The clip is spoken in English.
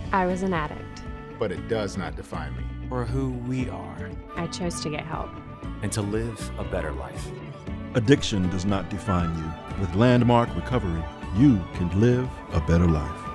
I was an addict. But it does not define me. Or who we are. I chose to get help. And to live a better life. Addiction does not define you. With Landmark Recovery, you can live a better life.